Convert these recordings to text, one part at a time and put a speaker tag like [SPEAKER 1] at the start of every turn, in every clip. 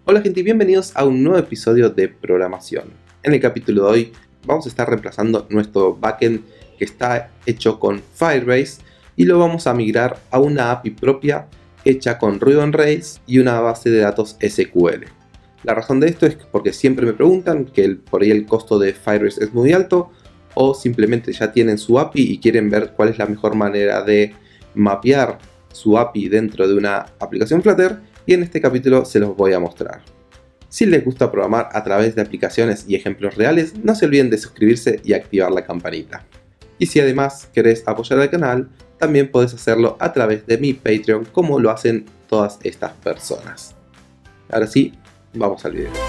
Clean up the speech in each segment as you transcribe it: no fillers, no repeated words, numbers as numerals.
[SPEAKER 1] Hola gente y bienvenidos a un nuevo episodio de programación. En el capítulo de hoy vamos a estar reemplazando nuestro backend que está hecho con Firebase y lo vamos a migrar a una API propia hecha con Ruby on Rails y una base de datos SQL. La razón de esto es porque siempre me preguntan que por ahí el costo de Firebase es muy alto o simplemente ya tienen su API y quieren ver cuál es la mejor manera de mapear su API dentro de una aplicación Flutter. Y en este capítulo se los voy a mostrar. Si les gusta programar a través de aplicaciones y ejemplos reales, no se olviden de suscribirse y activar la campanita. Y si además querés apoyar al canal, también podés hacerlo a través de mi Patreon, como lo hacen todas estas personas. Ahora sí, vamos al video.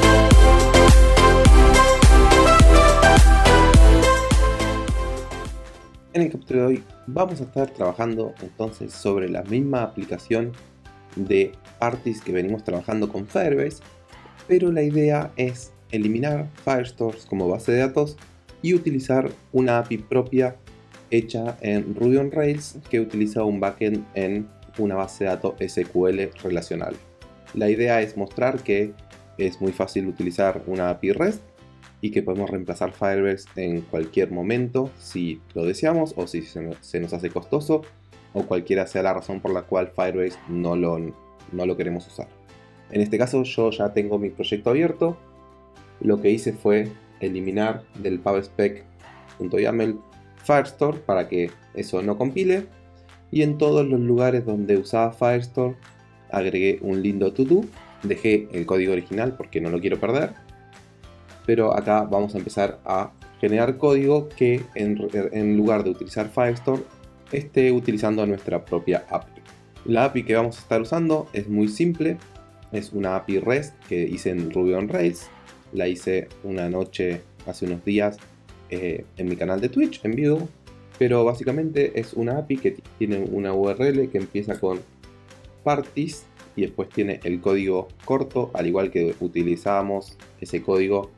[SPEAKER 1] En el capítulo de hoy vamos a estar trabajando entonces sobre la misma aplicación de parties que venimos trabajando con Firebase, pero la idea es eliminar Firestores como base de datos y utilizar una API propia hecha en Ruby on Rails que utiliza un backend en una base de datos SQL relacional. La idea es mostrar que es muy fácil utilizar una API REST y que podemos reemplazar Firebase en cualquier momento si lo deseamos o si se nos hace costoso, o cualquiera sea la razón por la cual Firebase no lo queremos usar. En este caso yo ya tengo mi proyecto abierto. Lo que hice fue eliminar del pubspec.yaml Firestore para que eso no compile, y en todos los lugares donde usaba Firestore agregué un lindo to-do. Dejé el código original porque no lo quiero perder, pero acá vamos a empezar a generar código que en lugar de utilizar Firestore esté utilizando nuestra propia API. La API que vamos a estar usando es muy simple, es una API REST que hice en Ruby on Rails. La hice una noche hace unos días en mi canal de Twitch en vivo, pero básicamente es una API que tiene una URL que empieza con parties y después tiene el código corto, al igual que utilizábamos ese código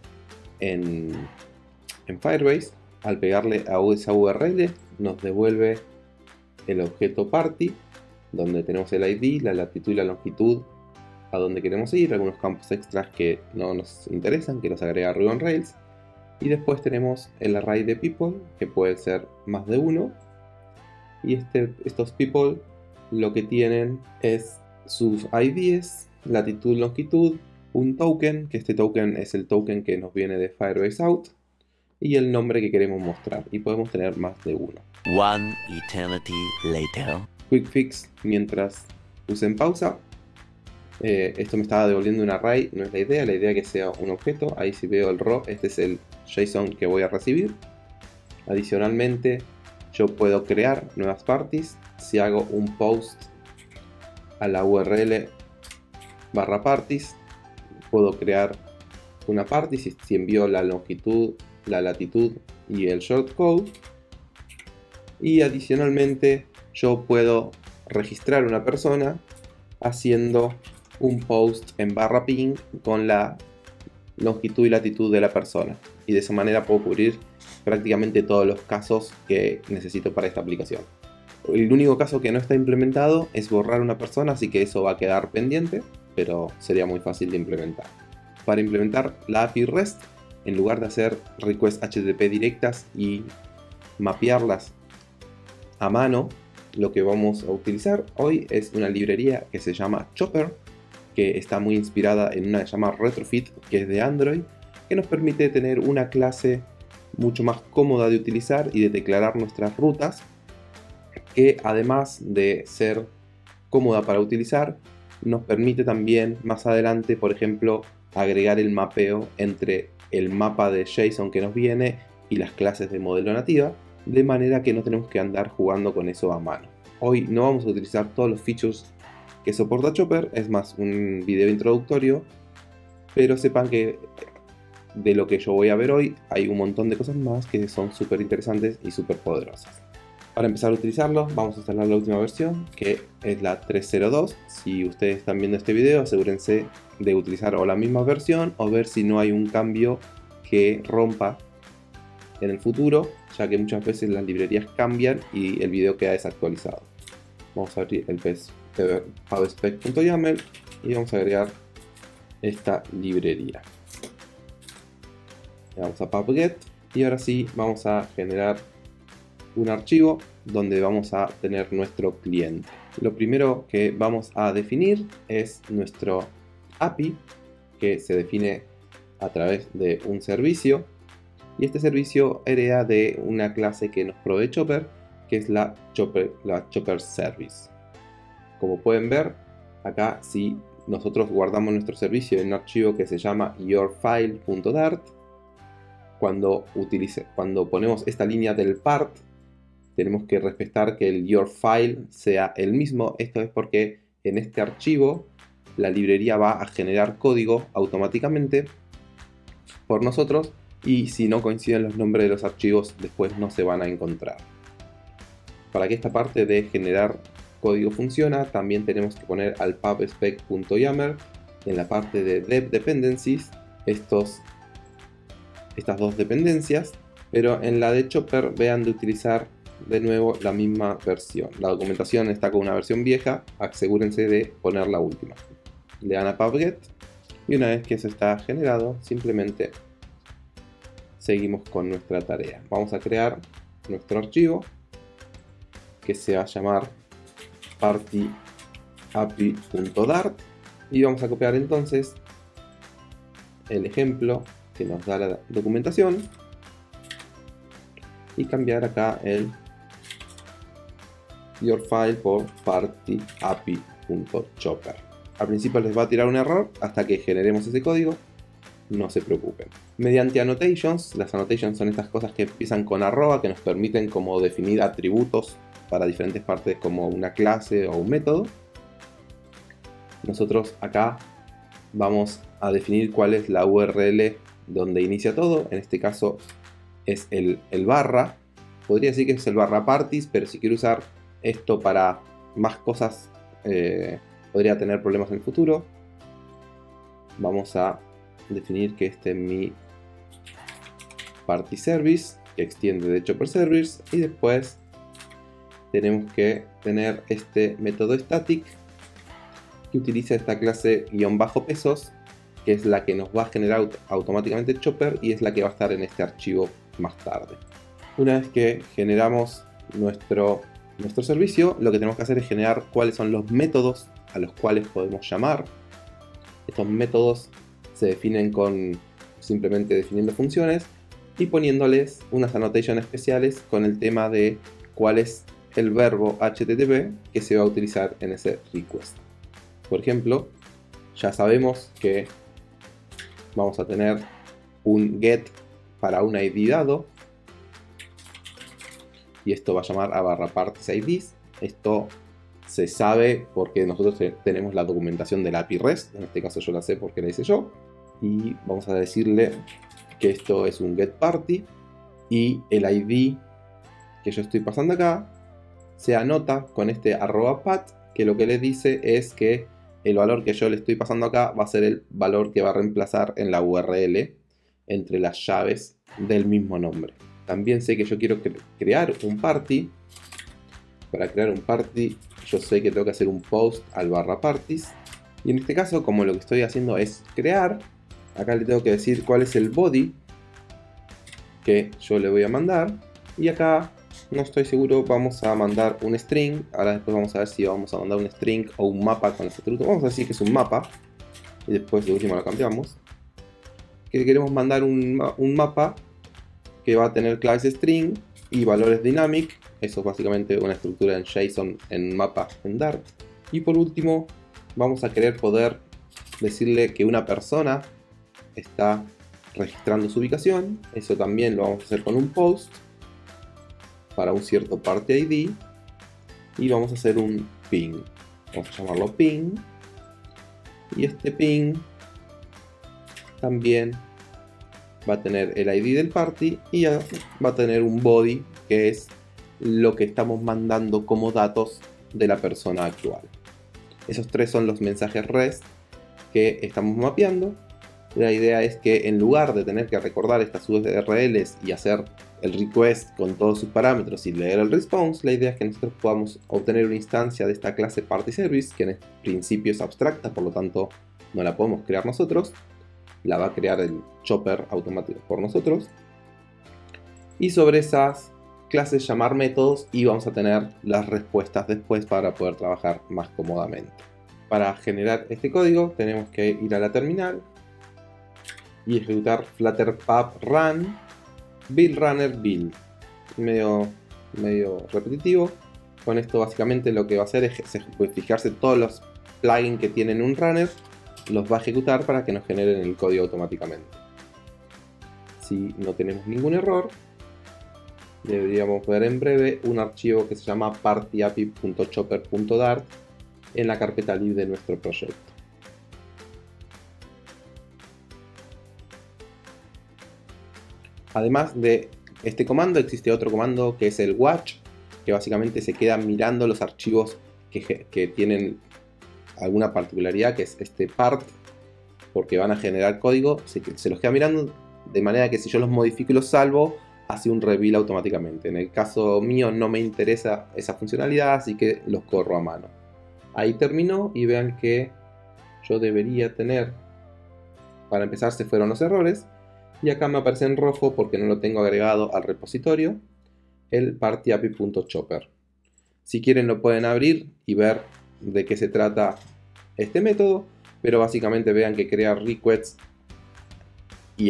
[SPEAKER 1] en Firebase. Al pegarle a esa URL nos devuelve el objeto party, donde tenemos el ID, la latitud y la longitud a donde queremos ir, algunos campos extras que no nos interesan, que los agrega Ruby on Rails. Y después tenemos el array de people, que puede ser más de uno. Y estos people lo que tienen es sus IDs, latitud, longitud, un token, que este token es el token que nos viene de Firebase Out, y el nombre que queremos mostrar, y podemos tener más de uno.
[SPEAKER 2] One eternity later.
[SPEAKER 1] Quick fix mientras puse en pausa. Esto me estaba devolviendo un array, no es la idea que sea un objeto. Ahí si veo el raw, este es el JSON que voy a recibir. Adicionalmente yo puedo crear nuevas parties. Si hago un post a la URL /parties, puedo crear una party si envío la longitud, la latitud y el shortcode. Y adicionalmente yo puedo registrar una persona haciendo un post en /ping con la longitud y latitud de la persona, y de esa manera puedo cubrir prácticamente todos los casos que necesito para esta aplicación. El único caso que no está implementado es borrar una persona, así que eso va a quedar pendiente, pero sería muy fácil de implementar. Para implementar la API REST, en lugar de hacer requests HTTP directas y mapearlas a mano, lo que vamos a utilizar hoy es una librería que se llama Chopper, que está muy inspirada en una que se llama Retrofit, que es de Android, que nos permite tener una clase mucho más cómoda de utilizar y de declarar nuestras rutas, que además de ser cómoda para utilizar, nos permite también más adelante, por ejemplo, agregar el mapeo entre el mapa de JSON que nos viene y las clases de modelo nativa, de manera que no tenemos que andar jugando con eso a mano. Hoy no vamos a utilizar todos los features que soporta Chopper, es más un video introductorio, pero sepan que de lo que yo voy a ver hoy hay un montón de cosas más que son súper interesantes y súper poderosas. Para empezar a utilizarlo vamos a instalar la última versión, que es la 3.02. Si ustedes están viendo este video, asegúrense de utilizar o la misma versión o ver si no hay un cambio que rompa en el futuro, ya que muchas veces las librerías cambian y el video queda desactualizado. Vamos a abrir el pubspec.yaml y vamos a agregar esta librería. Le damos a pub-get y ahora sí vamos a generar un archivo donde vamos a tener nuestro cliente. Lo primero que vamos a definir es nuestro API, que se define a través de un servicio, y este servicio hereda de una clase que nos provee Chopper, que es la Chopper Service. Como pueden ver, acá si nosotros guardamos nuestro servicio en un archivo que se llama yourfile.dart, cuando ponemos esta línea del part, tenemos que respetar que el yourfile sea el mismo. Esto es porque en este archivo la librería va a generar código automáticamente por nosotros, y si no coinciden los nombres de los archivos después no se van a encontrar. Para que esta parte de generar código funciona, también tenemos que poner al pubspec.yaml en la parte de dev dependencies estas dos dependencias, pero en la de Chopper vean de utilizar de nuevo la misma versión. La documentación está con una versión vieja, asegúrense de poner la última. Le dan a pubget y una vez que eso está generado, simplemente seguimos con nuestra tarea. Vamos a crear nuestro archivo que se va a llamar partyapi.dart y vamos a copiar entonces el ejemplo que nos da la documentación y cambiar acá el yourfile por partyapi.chopper. Al principio les va a tirar un error hasta que generemos ese código, no se preocupen. Mediante annotations, las annotations son estas cosas que empiezan con arroba, que nos permiten como definir atributos para diferentes partes como una clase o un método. Nosotros acá vamos a definir cuál es la URL donde inicia todo. En este caso es el barra. Podría decir que es el barra parties, pero si quiero usar esto para más cosas podría tener problemas en el futuro. Vamos a definir que este es mi party service, que extiende de Chopper Service, y después tenemos que tener este método static que utiliza esta clase _pesos, que es la que nos va a generar automáticamente Chopper y es la que va a estar en este archivo más tarde. Una vez que generamos nuestro servicio, lo que tenemos que hacer es generar cuáles son los métodos a los cuales podemos llamar. Estos métodos se definen simplemente definiendo funciones y poniéndoles unas annotations especiales con el tema de cuál es el verbo HTTP que se va a utilizar en ese request. Por ejemplo, ya sabemos que vamos a tener un get para un ID dado y esto va a llamar a barra parties IDs. Esto se sabe porque nosotros tenemos la documentación de la API REST, en este caso yo la sé porque la hice yo, y vamos a decirle que esto es un get party y el ID que yo estoy pasando acá se anota con este @pat, que lo que le dice es que el valor que yo le estoy pasando acá va a ser el valor que va a reemplazar en la URL entre las llaves del mismo nombre. También sé que yo quiero crear un party. Para crear un party yo sé que tengo que hacer un post al barra parties, y en este caso, como lo que estoy haciendo es crear, acá le tengo que decir cuál es el body que yo le voy a mandar, y acá no estoy seguro, vamos a mandar un string. Ahora después vamos a ver si vamos a mandar un string o un mapa con ese atributo. Vamos a decir que es un mapa y después de último lo cambiamos, que queremos mandar un mapa que va a tener claves string y valores dynamic. Eso es básicamente una estructura en JSON en mapa en Dart. Y por último vamos a querer poder decirle que una persona está registrando su ubicación. Eso también lo vamos a hacer con un post para un cierto party ID, y vamos a hacer un ping. Vamos a llamarlo ping, y este ping también va a tener el ID del party y va a tener un body, que es lo que estamos mandando como datos de la persona actual. Esos tres son los mensajes REST que estamos mapeando. La idea es que en lugar de tener que recordar estas URLs y hacer el request con todos sus parámetros y leer el response, la idea es que nosotros podamos obtener una instancia de esta clase party service, que en principio es abstracta, por lo tanto no la podemos crear nosotros, la va a crear el chopper automático por nosotros. Y sobre esas clases llamar métodos y vamos a tener las respuestas después para poder trabajar más cómodamente. Para generar este código tenemos que ir a la terminal y ejecutar flutter pub run build runner build. Medio repetitivo. Con esto básicamente lo que va a hacer es fijarse todos los plugins que tienen un runner, los va a ejecutar para que nos generen el código automáticamente. Si no tenemos ningún error, deberíamos ver en breve un archivo que se llama partyapi.chopper.dart en la carpeta lib de nuestro proyecto. Además de este comando existe otro comando que es el watch, que básicamente se queda mirando los archivos que tienen alguna particularidad, que es este part, porque van a generar código, se los queda mirando de manera que si yo los modifico y los salvo, hace un reveal automáticamente. En el caso mío no me interesa esa funcionalidad, así que los corro a mano. Ahí terminó y vean que yo debería tener, para empezar se fueron los errores, y acá me aparece en rojo porque no lo tengo agregado al repositorio, el partyapi.chopper. Si quieren lo pueden abrir y ver de qué se trata este método, pero básicamente vean que crea requests y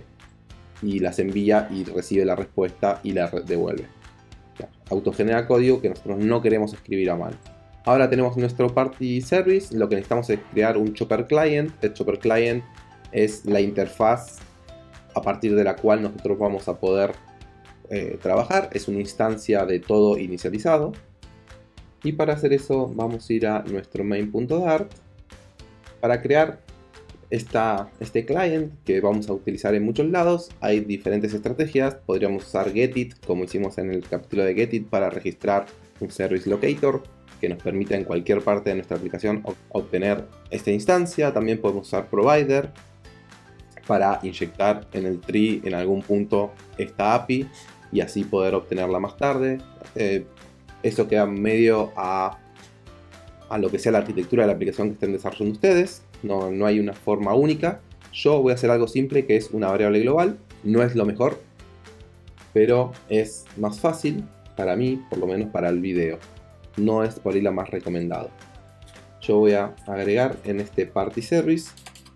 [SPEAKER 1] las envía y recibe la respuesta y la devuelve. Autogenera código que nosotros no queremos escribir a mano. Ahora tenemos nuestro party service, lo que necesitamos es crear un chopper client. El chopper client es la interfaz a partir de la cual nosotros vamos a poder trabajar. Es una instancia de todo inicializado. Y para hacer eso vamos a ir a nuestro main.dart para crear este client que vamos a utilizar en muchos lados. Hay diferentes estrategias. Podríamos usar getit, como hicimos en el capítulo de getit, para registrar un service locator que nos permita en cualquier parte de nuestra aplicación obtener esta instancia. También podemos usar provider para inyectar en el tree en algún punto esta API y así poder obtenerla más tarde. Esto queda medio a lo que sea la arquitectura de la aplicación que estén desarrollando ustedes. No hay una forma única. Yo voy a hacer algo simple, que es una variable global. No es lo mejor, pero es más fácil para mí, por lo menos para el video. No es por ahí la más recomendado. Yo voy a agregar en este party service,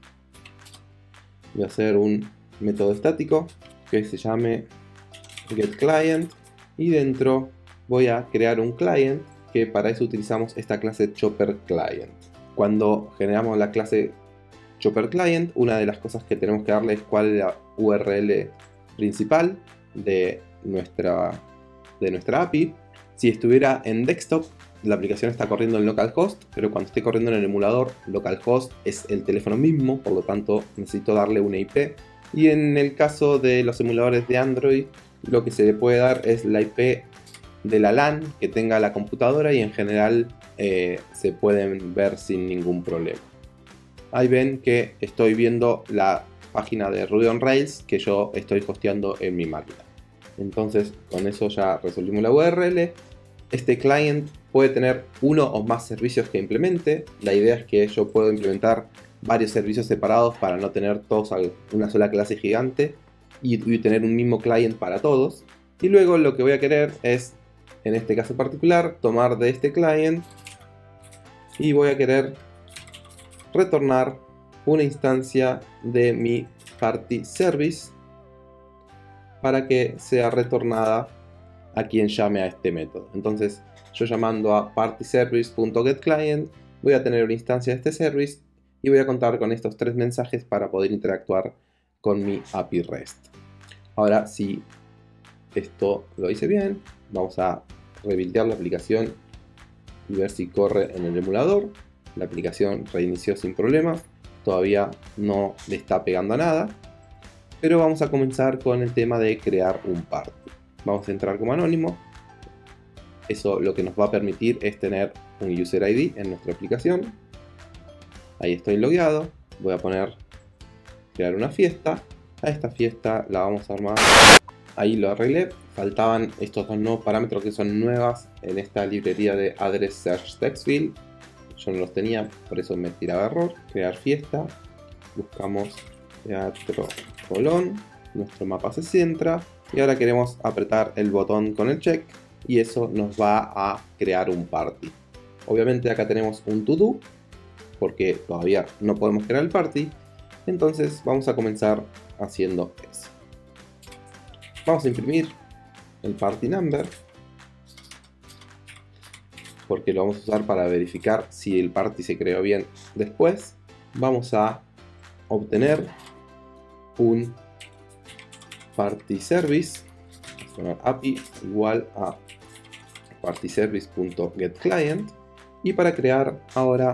[SPEAKER 1] voy a hacer un método estático que se llame getClient y dentro voy a crear un client, que para eso utilizamos esta clase chopperClient. Cuando generamos la clase chopperClient, una de las cosas que tenemos que darle es cuál es la URL principal de nuestra API. Si estuviera en desktop, la aplicación está corriendo en localhost, pero cuando esté corriendo en el emulador, localhost es el teléfono mismo, por lo tanto necesito darle una IP. Y en el caso de los emuladores de Android, lo que se le puede dar es la IP de la LAN que tenga la computadora y en general se pueden ver sin ningún problema. Ahí ven que estoy viendo la página de Ruby on Rails que yo estoy hosteando en mi máquina. Entonces con eso ya resolvimos la URL. Este client puede tener uno o más servicios que implemente. La idea es que yo puedo implementar varios servicios separados para no tener todos una sola clase gigante y tener un mismo client para todos. Y luego lo que voy a querer es, en este caso particular, tomar de este client y voy a querer retornar una instancia de mi party service para que sea retornada a quien llame a este método. Entonces yo llamando a partyService.getClient voy a tener una instancia de este service y voy a contar con estos tres mensajes para poder interactuar con mi API REST. Ahora, si esto lo hice bien, vamos a rebuildear la aplicación y ver si corre en el emulador. La aplicación reinició sin problemas, todavía no le está pegando a nada, pero vamos a comenzar con el tema de crear un party. Vamos a entrar como anónimo. Eso lo que nos va a permitir es tener un user ID en nuestra aplicación. Ahí estoy logueado. Voy a poner crear una fiesta. A esta fiesta la vamos a armar. Ahí lo arreglé. Faltaban estos dos nuevos parámetros que son nuevas en esta librería de Address Search Text Field. yo no los tenía, por eso me tiraba error. Crear fiesta, buscamos Teatro Colón, nuestro mapa se centra y ahora queremos apretar el botón con el check y eso nos va a crear un party. Obviamente acá tenemos un to do porque todavía no podemos crear el party, entonces vamos a comenzar haciendo eso. Vamos a imprimir el party number porque lo vamos a usar para verificar si el party se creó bien. Después vamos a obtener un party service, API igual a partyservice.getClient, y para crear ahora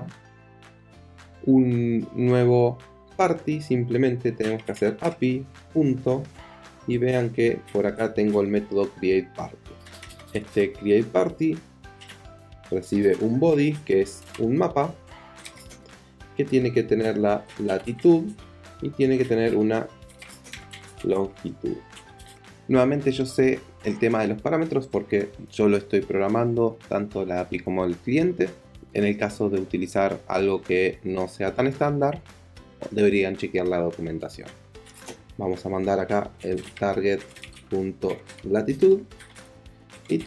[SPEAKER 1] un nuevo party simplemente tenemos que hacer API punto, y vean que por acá tengo el método createParty. Este createParty recibe un body que es un mapa que tiene que tener la latitud y tiene que tener una longitud. Nuevamente yo sé el tema de los parámetros porque yo lo estoy programando tanto la API como el cliente. En el caso de utilizar algo que no sea tan estándar, deberían chequear la documentación. Vamos a mandar acá el target.latitud y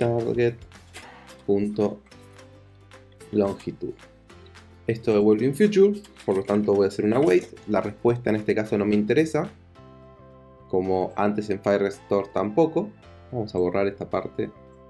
[SPEAKER 1] target.longitud. Esto devuelve un future, por lo tanto voy a hacer una wait. La respuesta en este caso no me interesa, como antes en Firestore tampoco. Vamos a borrar esta parte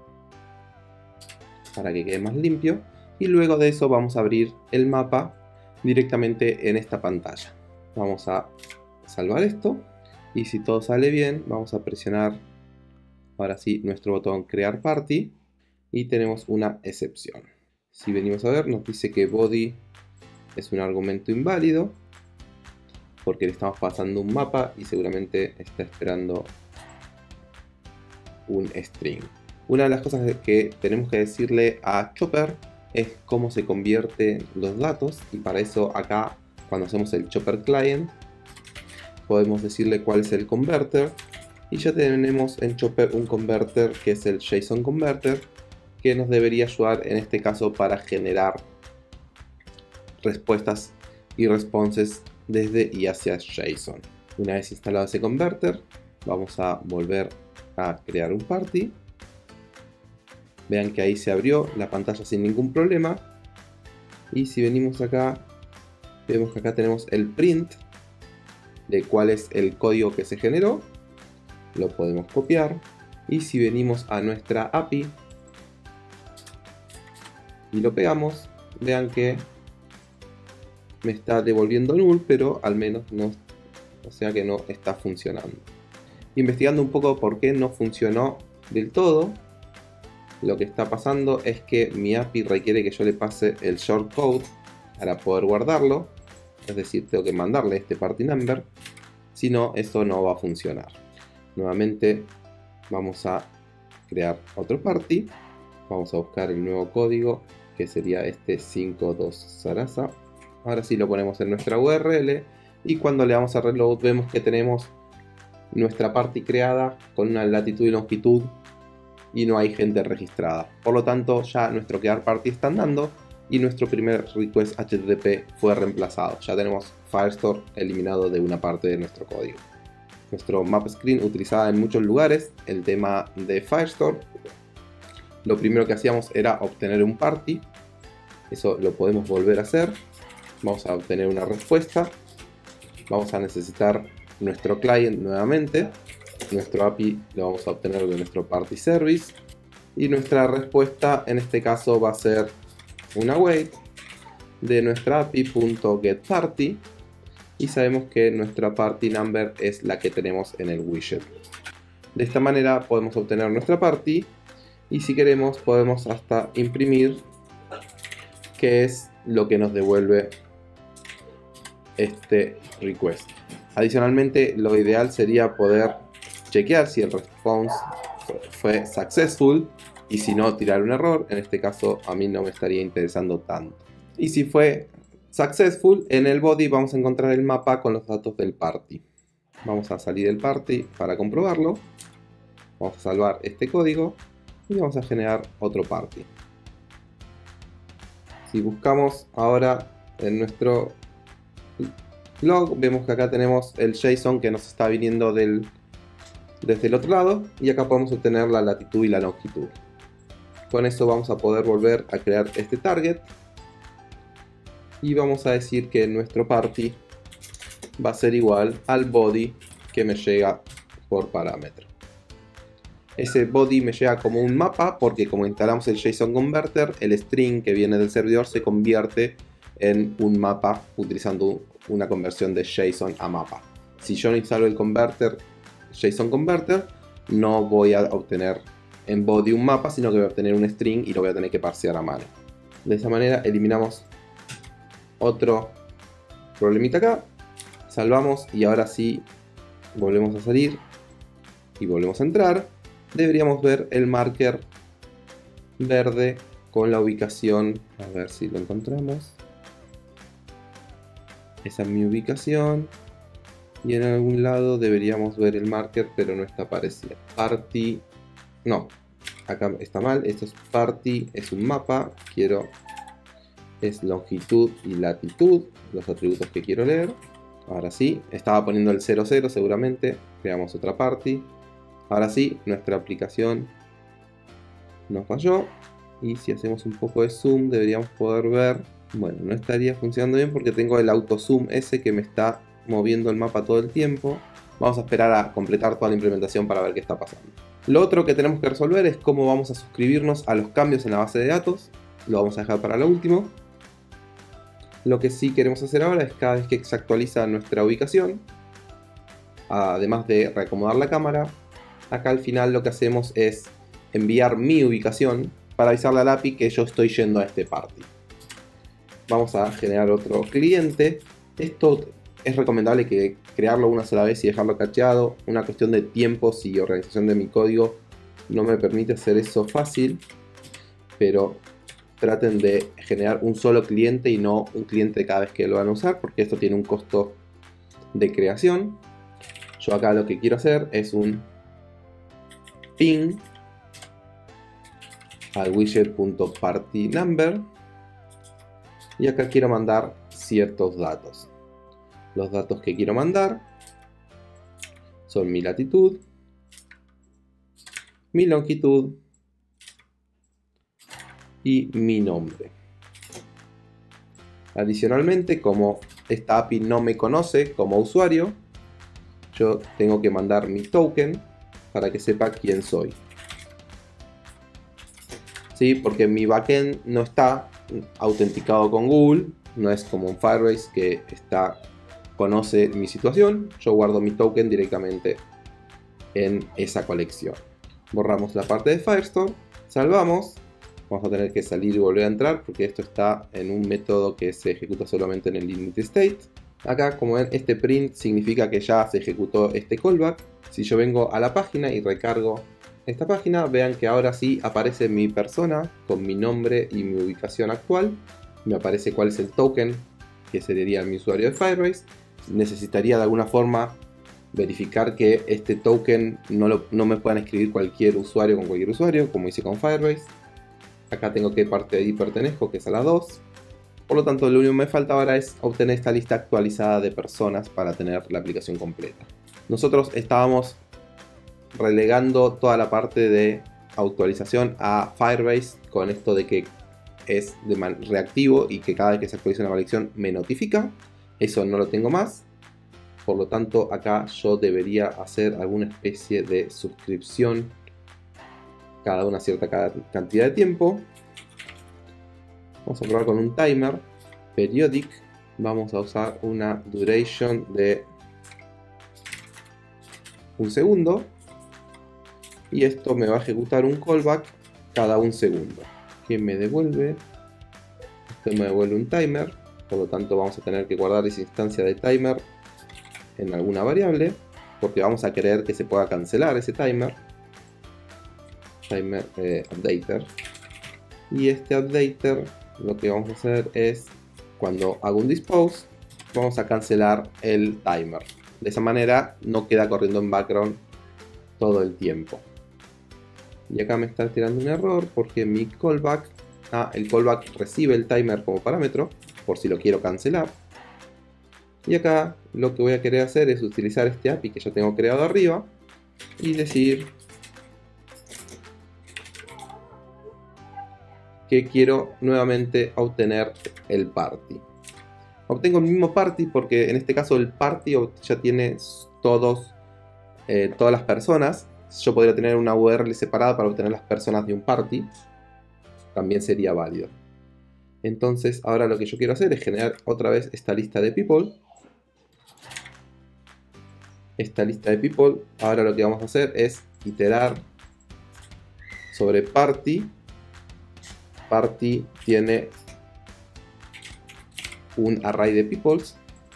[SPEAKER 1] para que quede más limpio. Y luego de eso vamos a abrir el mapa directamente en esta pantalla. Vamos a salvar esto. Y si todo sale bien, vamos a presionar ahora sí nuestro botón crear party. Y tenemos una excepción. Si venimos a ver, nos dice que body es un argumento inválido porque le estamos pasando un mapa y seguramente está esperando un string. Una de las cosas que tenemos que decirle a Chopper es cómo se convierten los datos, y para eso acá cuando hacemos el Chopper Client podemos decirle cuál es el converter, y ya tenemos en Chopper un converter que es el JSON Converter, que nos debería ayudar en este caso para generar respuestas y responses desde y hacia JSON. Una vez instalado ese converter, vamos a volver a crear un party. Vean que ahí se abrió la pantalla sin ningún problema. Y si venimos acá, vemos que acá tenemos el print de cuál es el código que se generó. Lo podemos copiar. Y si venimos a nuestra API y lo pegamos, vean que me está devolviendo null, pero al menos no, o sea que no está funcionando. Investigando un poco por qué no funcionó del todo, lo que está pasando es que mi API requiere que yo le pase el shortcode para poder guardarlo, es decir, tengo que mandarle este party number, si no, eso no va a funcionar. Nuevamente vamos a crear otro party, vamos a buscar el nuevo código que sería este 52 Sarasa. Ahora sí lo ponemos en nuestra URL y cuando le damos a reload vemos que tenemos nuestra party creada con una latitud y longitud y no hay gente registrada. Por lo tanto ya nuestro crear party está andando y nuestro primer request HTTP fue reemplazado. Ya tenemos Firestore eliminado de una parte de nuestro código. Nuestro map screen utilizado en muchos lugares, el tema de Firestore. Lo primero que hacíamos era obtener un party. Eso lo podemos volver a hacer. Vamos a obtener una respuesta. Vamos a necesitar nuestro client nuevamente. Nuestro API lo vamos a obtener de nuestro party service. Y nuestra respuesta en este caso va a ser una wait de nuestra API.getParty. Y sabemos que nuestra party number es la que tenemos en el widget. De esta manera podemos obtener nuestra party. Y si queremos podemos hasta imprimir, que es lo que nos devuelve este request. Adicionalmente, lo ideal sería poder chequear si el response fue successful y si no, tirar un error. En este caso a mí no me estaría interesando tanto. Y si fue successful, en el body vamos a encontrar el mapa con los datos del party. Vamos a salir del party para comprobarlo. Vamos a salvar este código y vamos a generar otro party. Si buscamos ahora en nuestro log, vemos que acá tenemos el JSON que nos está viniendo desde el otro lado, y acá podemos obtener la latitud y la longitud. Con eso vamos a poder volver a crear este target y vamos a decir que nuestro party va a ser igual al body que me llega por parámetro. Ese body me llega como un mapa porque como instalamos el JSON Converter, el string que viene del servidor se convierte en un mapa utilizando una conversión de JSON a mapa. Si yo no instalo el JSON Converter, no voy a obtener en body un mapa, sino que voy a obtener un string y lo voy a tener que parsear a mano. De esa manera eliminamos otro problemita acá, salvamos y ahora sí volvemos a salir y volvemos a entrar. Deberíamos ver el marker verde con la ubicación, a ver si lo encontramos. Esa es mi ubicación y en algún lado deberíamos ver el marker, pero no está apareciendo. Party, no, acá está mal, esto es party, es un mapa, es longitud y latitud, los atributos que quiero leer. Ahora sí, estaba poniendo el 00 seguramente, creamos otra party. Ahora sí, nuestra aplicación nos falló y si hacemos un poco de zoom deberíamos poder ver, bueno, no estaría funcionando bien porque tengo el auto zoom ese que me está moviendo el mapa todo el tiempo. Vamos a esperar a completar toda la implementación para ver qué está pasando. Lo otro que tenemos que resolver es cómo vamos a suscribirnos a los cambios en la base de datos. Lo vamos a dejar para lo último. Lo que sí queremos hacer ahora es cada vez que se actualiza nuestra ubicación, además de reacomodar la cámara, acá al final lo que hacemos es enviar mi ubicación para avisarle al API que yo estoy yendo a este party. Vamos a generar otro cliente. Esto es recomendable que crearlo una sola vez y dejarlo cacheado. Una cuestión de tiempos y organización de mi código no me permite hacer eso fácil, pero traten de generar un solo cliente y no un cliente cada vez que lo van a usar, porque esto tiene un costo de creación. Yo acá lo que quiero hacer es un ping al widget.partyNumber y acá quiero mandar ciertos datos. Los datos que quiero mandar son mi latitud, mi longitud y mi nombre. Adicionalmente, como esta API no me conoce como usuario, yo tengo que mandar mi token para que sepa quién soy. ¿Sí? Porque mi backend no está autenticado con Google, no es como un Firebase que conoce mi situación. Yo guardo mi token directamente en esa colección. Borramos la parte de Firestore, salvamos. Vamos a tener que salir y volver a entrar porque esto está en un método que se ejecuta solamente en el init state. Acá, como ven, este print significa que ya se ejecutó este callback. Si yo vengo a la página y recargo esta página, vean que ahora sí aparece mi persona con mi nombre y mi ubicación actual. Me aparece cuál es el token que sería mi usuario de Firebase. Necesitaría de alguna forma verificar que este token no me puedan escribir cualquier usuario con cualquier usuario, como hice con Firebase. Acá tengo qué parte de ahí pertenezco, que es a la 2. Por lo tanto, lo único que me falta ahora es obtener esta lista actualizada de personas para tener la aplicación completa. Nosotros estábamos relegando toda la parte de actualización a Firebase con esto de que es reactivo y que cada vez que se actualiza una colección me notifica. Eso no lo tengo más. Por lo tanto, acá yo debería hacer alguna especie de suscripción cada una cierta cantidad de tiempo. Vamos a probar con un timer periodic. Vamos a usar una duration de 1 segundo. Y esto me va a ejecutar un callback cada 1 segundo. Que me devuelve. Esto me devuelve un timer. Por lo tanto vamos a tener que guardar esa instancia de timer en alguna variable. Porque vamos a querer que se pueda cancelar ese timer. Timer updater. Y este updater lo que vamos a hacer es, cuando hago un dispose, vamos a cancelar el timer. De esa manera no queda corriendo en background todo el tiempo. Y acá me está tirando un error porque mi callback el callback recibe el timer como parámetro, por si lo quiero cancelar. Y acá lo que voy a querer hacer es utilizar este API que ya tengo creado arriba y decir que quiero nuevamente obtener el party. Obtengo el mismo party porque en este caso el party ya tiene todas las personas. Yo podría tener una URL separada para obtener las personas de un party. También sería válido. Entonces ahora lo que yo quiero hacer es generar otra vez esta lista de people. Esta lista de people, ahora lo que vamos a hacer es iterar sobre party. Party tiene un array de peoples.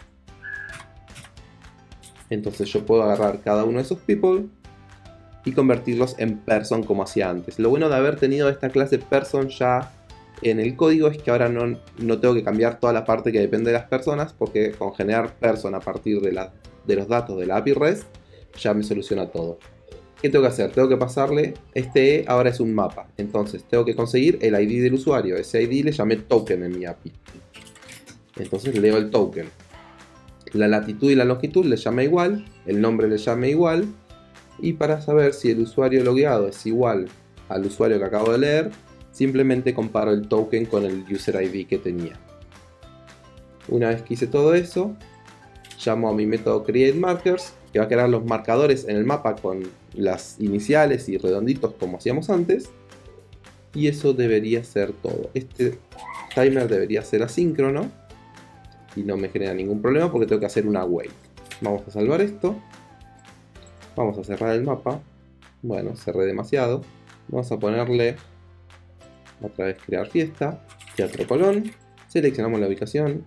[SPEAKER 1] Entonces yo puedo agarrar cada uno de esos people y convertirlos en person como hacía antes. Lo bueno de haber tenido esta clase person ya en el código es que ahora no tengo que cambiar toda la parte que depende de las personas, porque con generar person a partir de los datos de la API REST ya me soluciona todo. ¿Qué tengo que hacer? Tengo que pasarle, este ahora es un mapa, entonces tengo que conseguir el ID del usuario. Ese ID le llamé token en mi API. Entonces leo el token. La latitud y la longitud le llama igual, el nombre le llama igual, y para saber si el usuario logueado es igual al usuario que acabo de leer, simplemente comparo el token con el user ID que tenía. Una vez que hice todo eso, llamo a mi método createMarkers, que va a crear los marcadores en el mapa con las iniciales y redonditos como hacíamos antes, y eso debería ser todo. Este timer debería ser asíncrono y no me genera ningún problema porque tengo que hacer una wait. Vamos a salvar esto. Vamos a cerrar el mapa. Bueno, cerré demasiado. Vamos a ponerle otra vez crear fiesta. Teatro Colón. Seleccionamos la ubicación.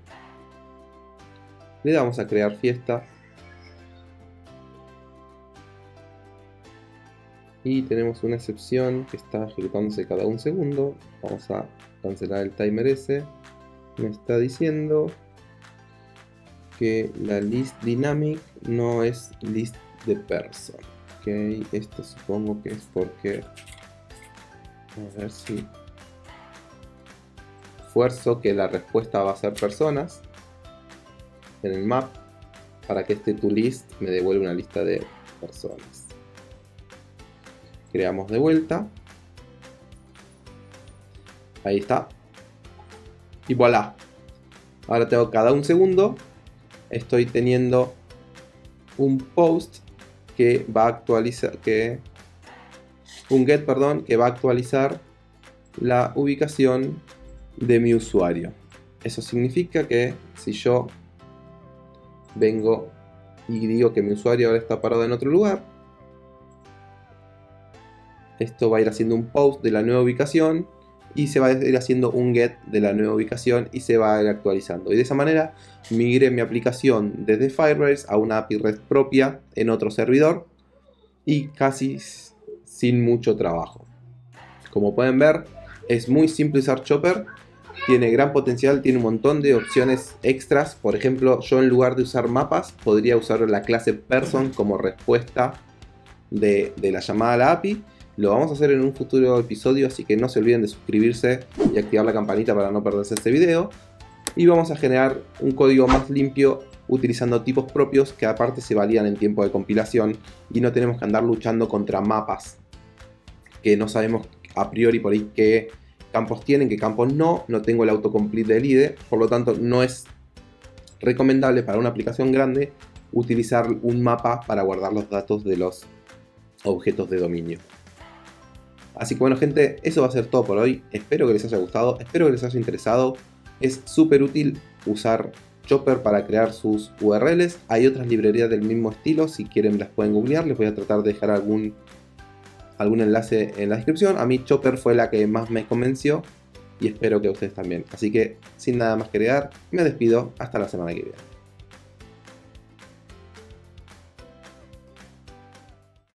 [SPEAKER 1] Le damos a crear fiesta. Y tenemos una excepción que está ejecutándose cada un segundo. Vamos a cancelar el timer ese. Me está diciendo que la list dynamic no es list de person. Ok, esto supongo que es porque, a ver si esfuerzo que la respuesta va a ser personas en el map para que este toList me devuelva una lista de personas. Creamos de vuelta. Ahí está. Y voilà. Ahora tengo cada un segundo. Estoy teniendo un post que va a actualizar, un get, perdón, que va a actualizar la ubicación de mi usuario. Eso significa que si yo vengo y digo que mi usuario ahora está parado en otro lugar, esto va a ir haciendo un post de la nueva ubicación y se va a ir haciendo un get de la nueva ubicación y se va a ir actualizando. Y de esa manera migré mi aplicación desde Firebase a una API REST propia en otro servidor y casi sin mucho trabajo. Como pueden ver, es muy simple usar Chopper, tiene gran potencial, tiene un montón de opciones extras. Por ejemplo, yo en lugar de usar mapas podría usar la clase person como respuesta de la llamada a la API. Lo vamos a hacer en un futuro episodio, así que no se olviden de suscribirse y activar la campanita para no perderse este video. Y vamos a generar un código más limpio utilizando tipos propios que aparte se validan en tiempo de compilación y no tenemos que andar luchando contra mapas que no sabemos a priori por ahí qué campos tienen, qué campos no. No tengo el autocomplete del IDE, por lo tanto no es recomendable para una aplicación grande utilizar un mapa para guardar los datos de los objetos de dominio. Así que bueno gente, eso va a ser todo por hoy. Espero que les haya gustado, espero que les haya interesado. Es súper útil usar Chopper para crear sus URLs. Hay otras librerías del mismo estilo, si quieren las pueden googlear. Les voy a tratar de dejar algún enlace en la descripción. A mí Chopper fue la que más me convenció y espero que a ustedes también. Así que sin nada más que agregar, me despido hasta la semana que viene.